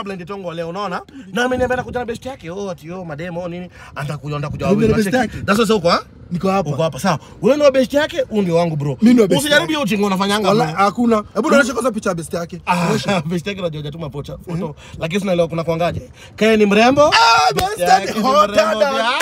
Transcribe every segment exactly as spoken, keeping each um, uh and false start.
kabla nditongo leo unaona? Na ameniambia kuja na best yake. Oh ati yo mademo nini? Anataka kuja kuja wawili. That's sasa uko ha? Niko hapa. Uko hapa sawa. Wewe ndio best yake, huyu ndio wangu bro. Usijaribu hiyo ujinga unafanyanga. Wala hakuna. Hebu nionyeshe kwanza picha ya best yake. Ah, best yake ndio hajatuma foto. Foto. Lakini tunaelewa kuna kuangaje. Kae ni mrembo? Ah, best yake hota.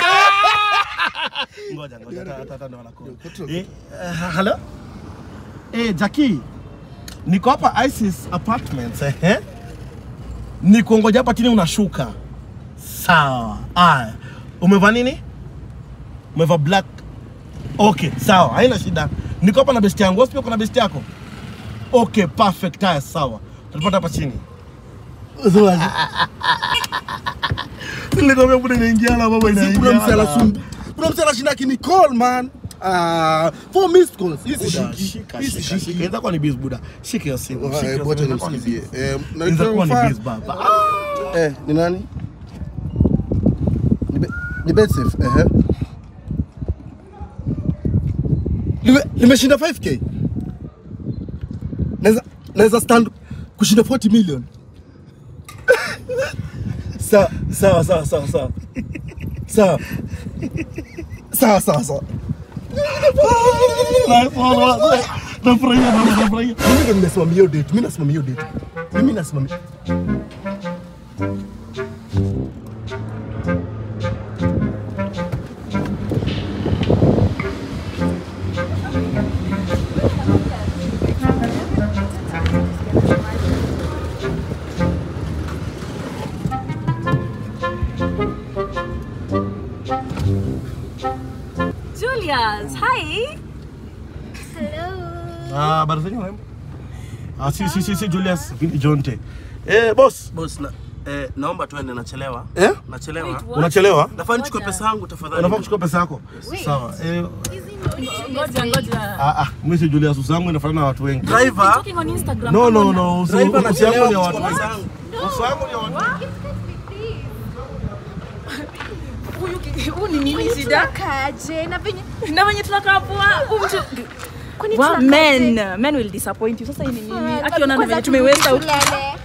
Ngoja ngoja tata ndo wanakuja. Eh, hello? Eh, Jackie. Niko hapa Isis Apartments eh. Niko ngoja hapa chini unashuka. Sawa. Ah, umevaa nini? Umevaa black. Okay, sawa. Haina shida. Niko hapa na best yangu. Wewe pia kuna best yako? Okay, perfect. Haya, sawa. Tutapata hapa chini. Usiwaje. Nilikwambia bude inaingia na baba inaingia. Kuna msala sumbu. Kuna msala shinda kini call man. Ah, for missed calls. Hizi shiki. Hizi shiki. Inaweza kuwa ni biz buda. Shika hiyo simu. Shika bota nimsikie. Eh, na inaweza kuwa ni biz baba. Eh, ni nani? Ni bet safe. Eh. Lime limeshinda five K. Naweza naweza stand kushinda forty million. Sawa, sawa, sawa, sawa, sawa. Sawa. Sawa, sawa, sawa. Nafurahia, nafurahia. Mimi ndo nimesimamia hiyo date. Mimi nasimamia hiyo date. Mimi nasimamia. Julius, hi. Hello. Ah, baru saja orang. Ah, si si si si Julius, ini Jonte. Eh, boss. Boss na eh, naomba tuende nachelewa. Eh? Nachelewa. Unachelewa? Nafaa nichukue pesa yangu tafadhali. Unafaa kuchukua pesa yako? Sawa. Eh, Ngoja ngoja. ah ah, mimi si Julius, usangu inafanana na watu wengi. Driver. Talking on Instagram. No no no, Driver usangu ni nachelewa watu kuchukua wengi. pesa yangu. Usangu ni watu wengi. Huyu ni nini shida? Kaje na venye Na wenye tunakaa poa, huyu mtu kwani Well, tunakaje? men, men will disappoint you. Sasa hii ni nini? Akiona na venye tumeweza tulele.